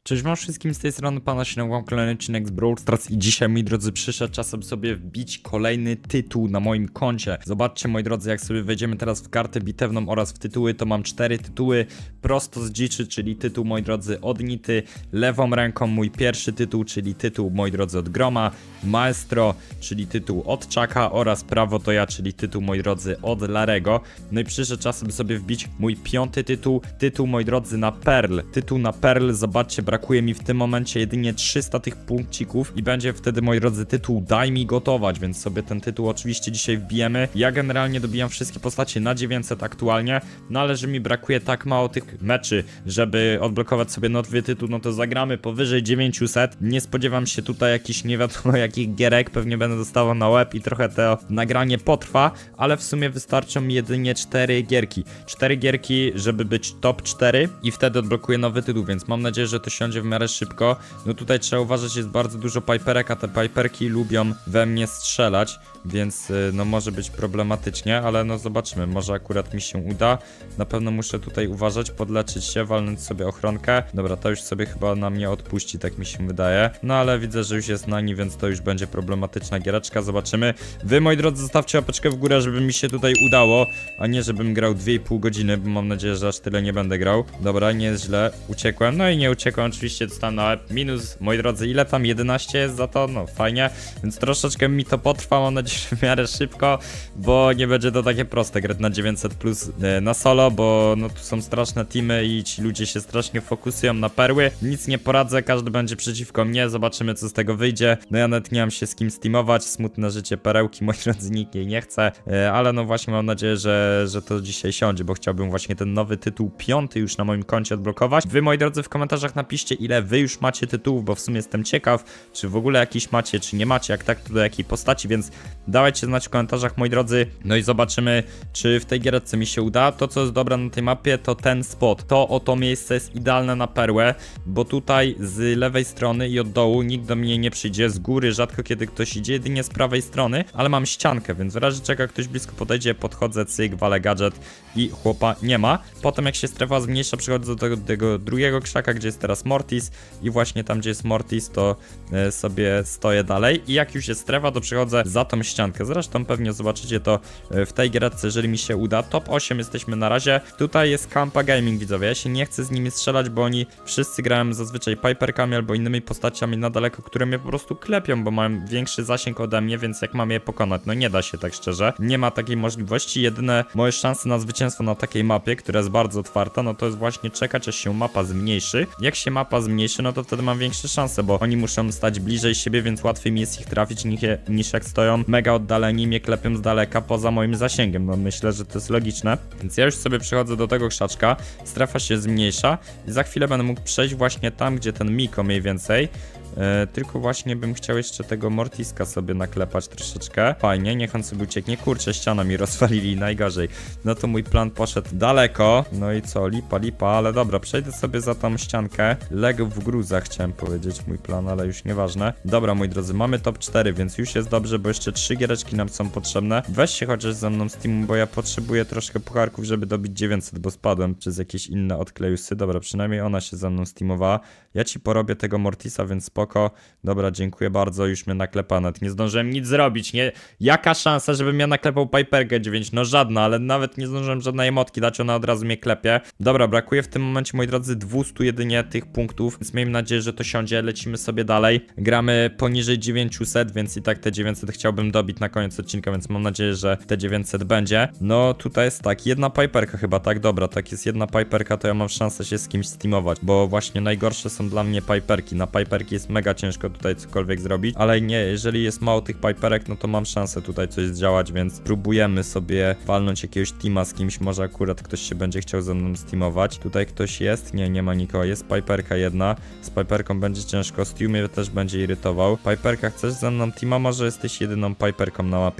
Cześć wam wszystkim, z tej strony Pana się mam kolejny odcinek z Brawl Stars i dzisiaj, moi drodzy, przyszedł czasem sobie wbić kolejny tytuł na moim koncie. Zobaczcie, moi drodzy, jak sobie wejdziemy teraz w kartę bitewną oraz w tytuły, to mam 4 tytuły prosto z dziczy, czyli tytuł, moi drodzy, od Nity, lewą ręką mój pierwszy tytuł, czyli tytuł, moi drodzy, od Groma, Maestro, czyli tytuł od Chucka oraz Prawo to ja, czyli tytuł, moi drodzy, od Larego. No i przyszedł czasem sobie wbić mój 5. tytuł, moi drodzy, na Pearl. Tytuł na Pearl, zobaczcie, brakuje mi w tym momencie jedynie 300 tych punkcików i będzie wtedy, moi drodzy, tytuł Daj mi gotować, więc sobie ten tytuł oczywiście dzisiaj wbijemy. Ja generalnie dobijam wszystkie postacie na 900 aktualnie, no ale że mi brakuje tak mało tych meczy, żeby odblokować sobie nowy tytuł, no to zagramy powyżej 900. Nie spodziewam się tutaj jakichś nie wiadomo jakich gierek, pewnie będę dostawał na łeb i trochę to nagranie potrwa, ale w sumie wystarczą mi jedynie 4 gierki. 4 gierki, żeby być top 4 i wtedy odblokuję nowy tytuł, więc mam nadzieję, że to siądzie w miarę szybko. No tutaj trzeba uważać, jest bardzo dużo piperek, a te piperki lubią we mnie strzelać, więc no może być problematycznie, ale no zobaczymy, może akurat mi się uda. Na pewno muszę tutaj uważać, podleczyć się, walnąć sobie ochronkę. Dobra, to już sobie chyba na mnie odpuści, tak mi się wydaje. No ale widzę, że już jest na niej, więc to już będzie problematyczna giereczka, zobaczymy. Wy, moi drodzy, zostawcie łapeczkę w górę, żeby mi się tutaj udało, a nie żebym grał 2,5 godziny, bo mam nadzieję, że aż tyle nie będę grał. Dobra, nie jest źle, uciekłem, no i nie uciekłem, oczywiście dostałem na minus, moi drodzy, ile tam? 11 jest za to? No fajnie, więc troszeczkę mi to potrwa, mam nadzieję, że w miarę szybko, bo nie będzie to takie proste grać na 900 plus na solo, bo no tu są straszne teamy i ci ludzie się strasznie fokusują na perły. Nic nie poradzę, każdy będzie przeciwko mnie, zobaczymy co z tego wyjdzie. No ja nawet nie mam się z kim steamować, smutne życie perełki, moi drodzy, nikt jej nie chce, ale no właśnie mam nadzieję, że to dzisiaj siądzie, bo chciałbym właśnie ten nowy tytuł 5 już na moim koncie odblokować. Wy, moi drodzy, w komentarzach napiszcie, ile wy już macie tytułów, bo w sumie jestem ciekaw, czy w ogóle jakiś macie, czy nie macie, jak tak, to do jakiej postaci, więc dawajcie znać w komentarzach, moi drodzy. No i zobaczymy, czy w tej gierce mi się uda. To, co jest dobre na tej mapie, to ten spot. To oto miejsce jest idealne na perłę, bo tutaj z lewej strony i od dołu nikt do mnie nie przyjdzie, z góry rzadko kiedy ktoś idzie, jedynie z prawej strony, ale mam ściankę, więc w razie czego jak ktoś blisko podejdzie, podchodzę, cyk, walę gadżet i chłopa nie ma. Potem jak się strefa zmniejsza, przychodzę do tego drugiego krzaka, gdzie jest teraz Mortis i właśnie tam, gdzie jest Mortis, to sobie stoję dalej i jak już jest strefa, to przychodzę za tą ściankę. Zresztą pewnie zobaczycie to w tej gierce, jeżeli mi się uda. Top 8 jesteśmy na razie. Tutaj jest Kampa Gaming, widzowie. Ja się nie chcę z nimi strzelać, bo oni wszyscy grają zazwyczaj piperkami albo innymi postaciami na daleko, które mnie po prostu klepią, bo mają większy zasięg ode mnie, więc jak mam je pokonać? No nie da się tak szczerze. Nie ma takiej możliwości. Jedyne moje szanse na zwycięstwo na takiej mapie, która jest bardzo otwarta, no to jest właśnie czekać, aż się mapa zmniejszy. Jak się mapa zmniejszy, no to wtedy mam większe szanse, bo oni muszą stać bliżej siebie, więc łatwiej mi jest ich trafić niż jak stoją mega oddaleni, mnie klepią z daleka poza moim zasięgiem. No myślę, że to jest logiczne. Więc ja już sobie przechodzę do tego krzaczka, strefa się zmniejsza i za chwilę będę mógł przejść właśnie tam, gdzie ten Miko mniej więcej. Tylko właśnie bym chciał jeszcze tego Mortiska sobie naklepać troszeczkę. Fajnie, niech on sobie ucieknie. Kurczę, ściana mi rozwalili, najgorzej. No to mój plan poszedł daleko. No i co, lipa, ale dobra, przejdę sobie za tą ściankę. Leg w gruzach, chciałem powiedzieć mój plan, ale już nieważne. Dobra, moi drodzy, mamy top 4, więc już jest dobrze, bo jeszcze 3 giereczki nam są potrzebne. Weź się chociaż ze mną z teamu, bo ja potrzebuję troszkę pucharków, żeby dobić 900, bo spadłem przez jakieś inne odklejusy. Dobra, przynajmniej ona się ze mną steamowała. Ja ci porobię tego Mortisa, więc spoko. Dobra, dziękuję bardzo, już mnie naklepał, nawet nie zdążyłem nic zrobić, nie? Jaka szansa, żebym ja naklepał Piperkę 9? No żadna, ale nawet nie zdążyłem żadnej emotki dać, ona od razu mnie klepie. Dobra, brakuje w tym momencie, moi drodzy, 200 jedynie tych punktów, więc miejmy nadzieję, że to siądzie, lecimy sobie dalej. Gramy poniżej 900, więc i tak te 900 chciałbym dobić na koniec odcinka, więc mam nadzieję, że te 900 będzie. No tutaj jest tak, jedna Piperka chyba, tak? Dobra, tak jest jedna Piperka, to ja mam szansę się z kimś steamować, bo właśnie najgorsze są dla mnie Piperki. Na Piperki jest mega ciężko tutaj cokolwiek zrobić, ale nie, jeżeli jest mało tych piperek, no to mam szansę tutaj coś zdziałać, więc próbujemy sobie walnąć jakiegoś teama z kimś, może akurat ktoś się będzie chciał ze mną steamować. Tutaj ktoś jest? Nie, nie ma nikogo, jest piperka jedna, z piperką będzie ciężko, Stu mnie też będzie irytował. Piperka, chcesz ze mną teama? Może jesteś jedyną piperką na mapie.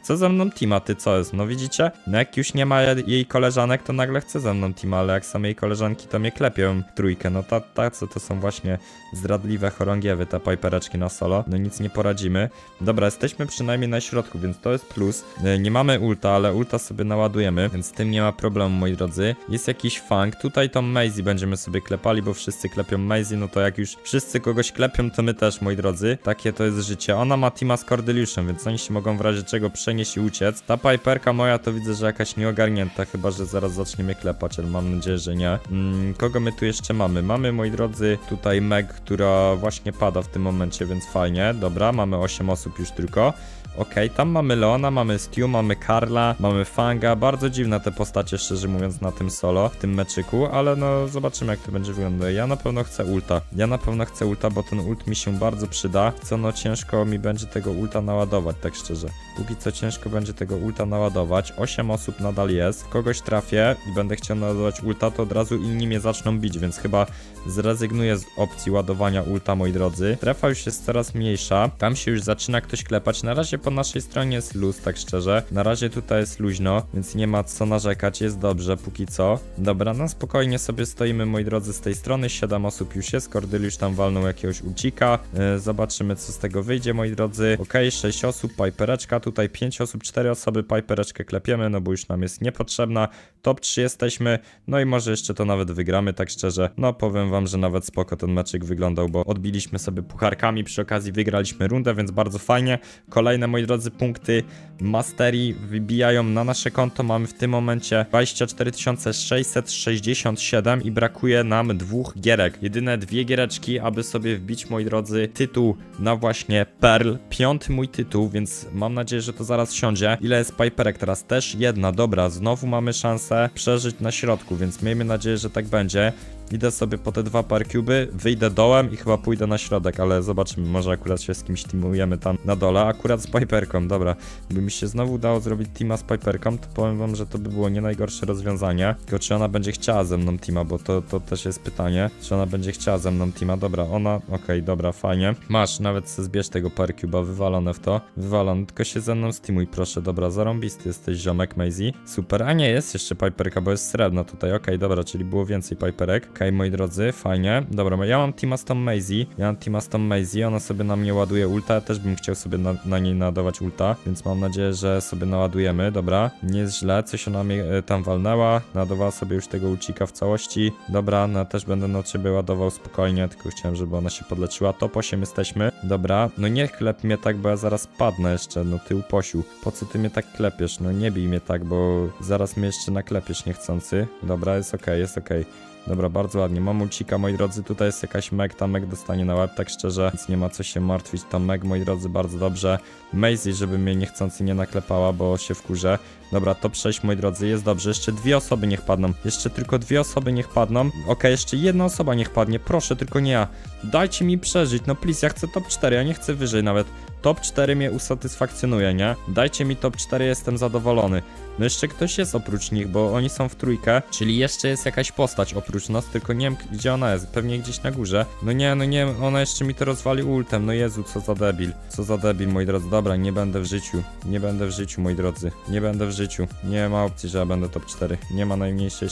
chce ze mną teama, ty co jest? No widzicie? No jak już nie ma jej koleżanek, to nagle chce ze mną teama, ale jak są jej koleżanki, to mnie klepią w trójkę. No co to są właśnie zdradliwe chorągiewy, te pipereczki na solo. No nic nie poradzimy. Dobra, jesteśmy przynajmniej na środku, więc to jest plus. Nie mamy ulta, ale ulta sobie naładujemy, więc z tym nie ma problemu, moi drodzy. Jest jakiś fang. Tutaj tą Maisie będziemy sobie klepali, bo wszyscy klepią Maisie, no to jak już wszyscy kogoś klepią, to my też, moi drodzy. Takie to jest życie. Ona ma teama z Cordeliuszem, więc oni się mogą w razie czego przenieść i uciec. Ta piperka moja to widzę, że jakaś nieogarnięta, chyba że zaraz zacznie mnie klepać, ale mam nadzieję, że nie. Kogo my tu jeszcze mamy? Mamy, moi drodzy, tutaj Meg, która właśnie pada w tym momencie, więc fajnie. Dobra, mamy 8 osób już tylko. Okej, tam mamy Leona, mamy Stu, mamy Karla, mamy Fanga. Bardzo dziwne te postacie, szczerze mówiąc, na tym solo, w tym meczyku, ale no zobaczymy, jak to będzie wyglądało. Ja na pewno chcę ulta. Bo ten ult mi się bardzo przyda. Co no ciężko mi będzie tego ulta naładować, tak szczerze. Póki co ciężko będzie tego ulta naładować. 8 osób nadal jest. Kogoś trafię i będę chciał naładować ulta, to od razu inni mnie zaczną bić, więc chyba zrezygnuję z opcji ładowania ulta, moi drodzy. Strefa już jest coraz mniejsza. Tam się już zaczyna ktoś klepać. Na razie po naszej stronie jest luz, tak szczerze. Na razie tutaj jest luźno, więc nie ma co narzekać, jest dobrze póki co. Dobra, no spokojnie sobie stoimy, moi drodzy, z tej strony. 7 osób już jest, Cordeliusz tam walnął jakiegoś ulcika. Zobaczymy, co z tego wyjdzie, moi drodzy. Okej, 6 osób, pipereczka, tutaj 5 osób, 4 osoby, pipereczkę klepiemy, no bo już nam jest niepotrzebna. Top 3 jesteśmy, no i może jeszcze to nawet wygramy, tak szczerze. No powiem wam, że nawet spoko ten meczyk wyglądał, bo odbiliśmy sobie pucharkami, przy okazji wygraliśmy rundę, więc bardzo fajnie. Kolejne, moi drodzy, punkty masterii wybijają na nasze konto. Mamy w tym momencie 24 667 i brakuje nam 2 gierek. Jedyne 2 giereczki, aby sobie wbić, moi drodzy, tytuł na właśnie Pearl. 5. mój tytuł, więc mam nadzieję, że to zaraz siądzie. Ile jest piperek teraz? Też 1. Dobra, znowu mamy szansę przeżyć na środku, więc miejmy nadzieję, że tak będzie. Idę sobie po te 2 parcuby, wyjdę dołem i chyba pójdę na środek, ale zobaczymy, może akurat się z kimś teamujemy tam na dole, akurat z piperką, dobra. Gdyby mi się znowu udało zrobić teama z piperką, to powiem wam, że to by było nie najgorsze rozwiązanie. Tylko czy ona będzie chciała ze mną teama, bo to też jest pytanie, czy ona będzie chciała ze mną teama. Dobra, ona, okej, dobra, fajnie. Masz, nawet se zbierz tego parcuba, wywalone w to, wywalone, tylko się ze mną steamuj, proszę, dobra, zarąbisty jesteś, ziomek Maisie. Super, a nie, jest jeszcze piperka, bo jest srebrna tutaj, okej, dobra, czyli było więcej piperek. Okej, moi drodzy, fajnie. Dobra, ja mam teama z tą Maisie. Ona sobie na mnie ładuje ulta. Ja też bym chciał sobie na niej nadawać ulta, więc mam nadzieję, że sobie naładujemy. Dobra, nie jest źle. Coś ona mnie tam walnęła. Naładowała sobie już tego ulcika w całości. Dobra, no też będę na ciebie ładował spokojnie, tylko chciałem, żeby ona się podleczyła. Top 8 jesteśmy. Dobra, no nie chleb mnie tak, bo ja zaraz padnę jeszcze. No ty uposił. Po co ty mnie tak klepiesz? No nie bij mnie tak, bo zaraz mnie jeszcze naklepiesz niechcący. Dobra, jest okej, jest okej. Dobra, bardzo ładnie. Mam ulcika, moi drodzy. Tutaj jest jakaś Meg, ta Meg dostanie na łeb, tak szczerze, więc nie ma co się martwić. Ta Meg, moi drodzy, bardzo dobrze. Maisie, żeby mnie niechcący nie naklepała, bo się wkurzę. Dobra, top 6, moi drodzy, jest dobrze. Jeszcze 2 osoby niech padną. Jeszcze tylko 2 osoby niech padną. Okej, jeszcze 1 osoba niech padnie. Proszę, tylko nie ja. Dajcie mi przeżyć. No please, ja chcę top 4, ja nie chcę wyżej nawet. Top 4 mnie usatysfakcjonuje, nie? Dajcie mi top 4, jestem zadowolony. No jeszcze ktoś jest oprócz nich, bo oni są w trójkę, czyli jeszcze jest jakaś postać oprócz nas, tylko nie wiem, gdzie ona jest, pewnie gdzieś na górze. No nie, ona jeszcze mi to rozwali ultem, no Jezu, co za debil, moi drodzy. Dobra, nie będę w życiu, moi drodzy, nie będę w życiu. Nie ma opcji, że ja będę top 4, nie ma najmniejszej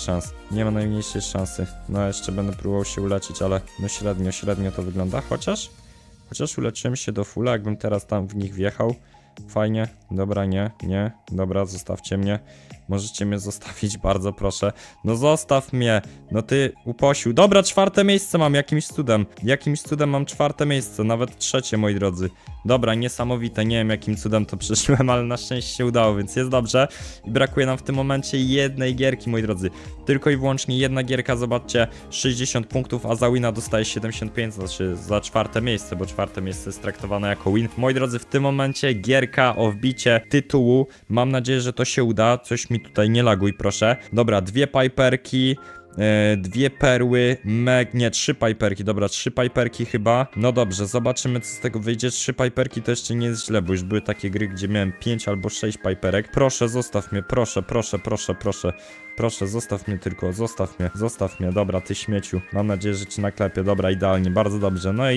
szansy. No jeszcze będę próbował się uleczyć, ale no średnio to wygląda, chociaż uleczyłem się do fulla, jakbym teraz tam w nich wjechał. Fajnie, dobra, nie, dobra, zostawcie mnie. Możecie mnie zostawić, bardzo proszę. No zostaw mnie, no ty uposił. Dobra, 4. miejsce mam, jakimś cudem mam 4. miejsce, nawet 3, moi drodzy. Dobra, niesamowite, nie wiem jakim cudem to przyszłem, ale na szczęście się udało, więc jest dobrze. I brakuje nam w tym momencie 1 gierki, moi drodzy. Tylko i wyłącznie 1 gierka, zobaczcie, 60 punktów, a za wina dostaje 75, znaczy za 4. miejsce, bo 4. miejsce jest traktowane jako win. Moi drodzy, w tym momencie gierka o wbicie tytułu. Mam nadzieję, że to się uda. Coś mi tutaj nie laguj, proszę. Dobra, 2 piperki. 2 perły, nie, 3 piperki, dobra, 3 piperki chyba. No dobrze, zobaczymy co z tego wyjdzie. 3 piperki to jeszcze nie jest źle, bo już były takie gry, gdzie miałem 5 albo 6 piperek. Proszę, zostaw mnie, proszę, proszę, proszę, proszę. Proszę, zostaw mnie tylko, zostaw mnie, dobra, ty śmieciu. Mam nadzieję, że cię naklepię, dobra, idealnie, bardzo dobrze. No i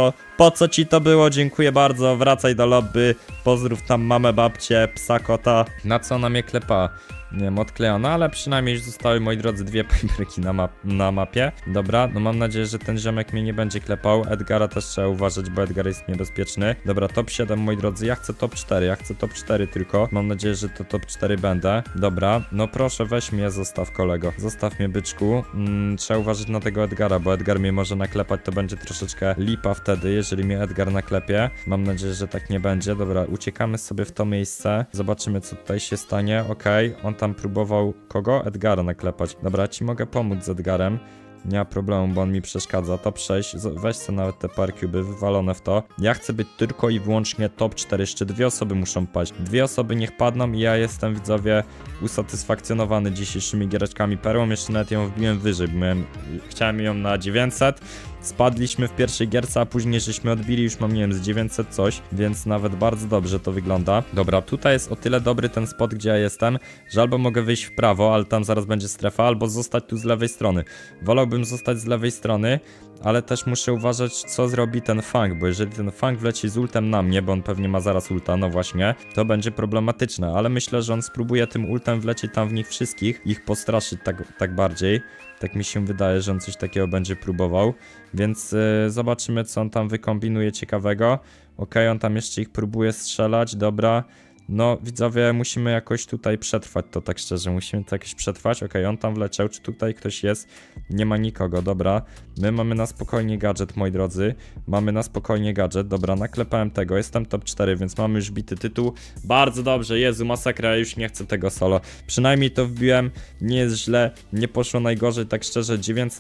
po co ci to było? Dziękuję bardzo, wracaj do lobby, pozdrów tam mamę, babcię, psa, kota. Na co ona mnie klepa? Nie wiem, odklejona, ale przynajmniej już zostały, moi drodzy, 2 piperki na mapie. Dobra, no mam nadzieję, że ten ziomek mnie nie będzie klepał. Edgara też trzeba uważać, bo Edgar jest niebezpieczny. Dobra, top 7, moi drodzy, ja chcę top 4 tylko. Mam nadzieję, że to top 4 będę. Dobra, no proszę, weź mnie, zostaw kolego. Zostaw mnie, byczku. Trzeba uważać na tego Edgara, bo Edgar mnie może naklepać, to będzie troszeczkę lipa wtedy, jeżeli mnie Edgar naklepie. Mam nadzieję, że tak nie będzie. Dobra, uciekamy sobie w to miejsce. Zobaczymy, co tutaj się stanie. Okej, on tam próbował kogo? Edgara naklepać. Dobra, ci mogę pomóc z Edgarem. Nie ma problemu, bo on mi przeszkadza. Top 6, weź sobie nawet te parkuby wywalone w to. Ja chcę być tylko i wyłącznie top 4. Jeszcze 2 osoby muszą paść. 2 osoby niech padną i ja jestem, widzowie, usatysfakcjonowany dzisiejszymi giereczkami perłą. Jeszcze nawet ją wbiłem wyżej, bo chciałem ją na 900. Spadliśmy w pierwszej gierce, a później żeśmy odbili, już mam, nie wiem, z 900 coś, więc nawet bardzo dobrze to wygląda. Dobra, tutaj jest o tyle dobry ten spot, gdzie ja jestem, że albo mogę wyjść w prawo, ale tam zaraz będzie strefa, albo zostać tu z lewej strony. Wolałbym zostać z lewej strony, ale też muszę uważać, co zrobi ten Fang, bo jeżeli ten Fang wleci z ultem na mnie, bo on pewnie ma zaraz ulta, no właśnie, to będzie problematyczne, ale myślę, że on spróbuje tym ultem wlecieć tam w nich wszystkich, ich postraszyć tak bardziej. Tak mi się wydaje, że on coś takiego będzie próbował, więc zobaczymy, co on tam wykombinuje ciekawego. Okej, on tam jeszcze ich próbuje strzelać, dobra. No, widzowie, musimy jakoś tutaj przetrwać to, tak szczerze, musimy to jakoś przetrwać. Okej, on tam wleciał, czy tutaj ktoś jest? Nie ma nikogo, dobra. My mamy na spokojnie gadżet, moi drodzy. Mamy na spokojnie gadżet, dobra, naklepałem tego, jestem top 4, więc mamy już bity tytuł. Bardzo dobrze, Jezu, masakra, ja już nie chcę tego solo. Przynajmniej to wbiłem, nie jest źle, nie poszło najgorzej, tak szczerze,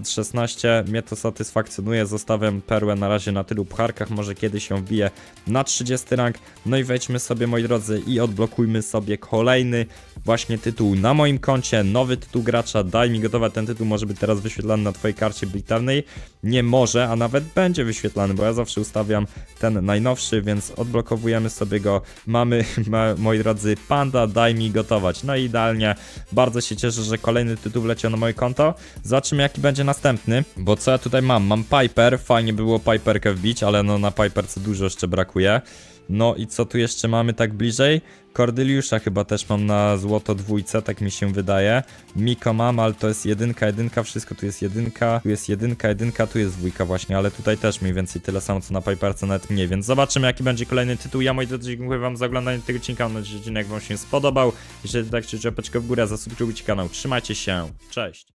916, mnie to satysfakcjonuje, zostawiam perłę na razie na tylu pucharkach, może kiedyś się wbiję na 30 rank. No i wejdźmy sobie, moi drodzy, i odblokujmy sobie kolejny właśnie tytuł na moim koncie, nowy tytuł gracza. Daj mi gotowe, ten tytuł może być teraz wyświetlany na twojej karcie bitewnej. Nie może, a nawet będzie wyświetlany, bo ja zawsze ustawiam ten najnowszy, więc odblokowujemy sobie go. Mamy, moi drodzy, Panda, daj mi gotować. No i idealnie, bardzo się cieszę, że kolejny tytuł wleciał na moje konto. Zobaczymy, jaki będzie następny, bo co ja tutaj mam? Mam Piper, fajnie było Piperkę wbić, ale no na Piperce dużo jeszcze brakuje. No i co tu jeszcze mamy tak bliżej? Cordyliusza chyba też mam na złoto dwójce, tak mi się wydaje. Miko mam, ale to jest jedynka, wszystko tu jest jedynka, tu jest jedynka, tu jest dwójka właśnie, ale tutaj też mniej więcej tyle samo co na Piperce, nawet mniej, więc zobaczymy, jaki będzie kolejny tytuł. Ja, moi drodzy, dziękuję wam za oglądanie tego odcinka, mam nadzieję, że odcinek wam się spodobał. Jeżeli tak, łapeczkę w górę, zasubskrybujcie kanał, trzymajcie się, cześć!